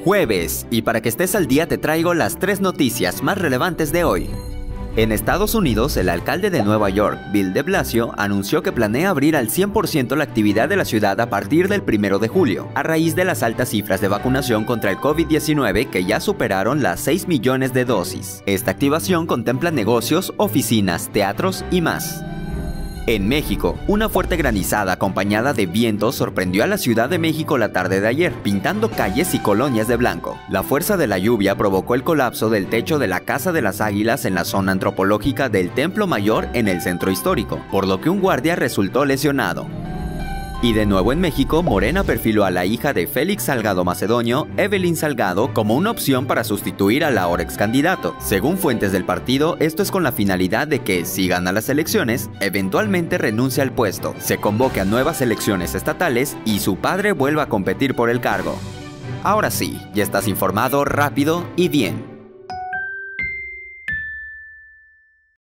Jueves, y para que estés al día te traigo las 3 noticias más relevantes de hoy. En Estados Unidos, el alcalde de Nueva York, Bill de Blasio, anunció que planea abrir al 100% la actividad de la ciudad a partir del 1 de julio, a raíz de las altas cifras de vacunación contra el COVID-19 que ya superaron las 6 millones de dosis. Esta activación contempla negocios, oficinas, teatros y más. En México, una fuerte granizada acompañada de vientos sorprendió a la Ciudad de México la tarde de ayer, pintando calles y colonias de blanco. La fuerza de la lluvia provocó el colapso del techo de la Casa de las Águilas en la zona antropológica del Templo Mayor en el centro histórico, por lo que un guardia resultó lesionado. Y de nuevo en México, Morena perfiló a la hija de Félix Salgado Macedonio, Evelyn Salgado, como una opción para sustituir al ahora ex candidato. Según fuentes del partido, esto es con la finalidad de que, si gana las elecciones, eventualmente renuncie al puesto, se convoque a nuevas elecciones estatales y su padre vuelva a competir por el cargo. Ahora sí, ya estás informado rápido y bien.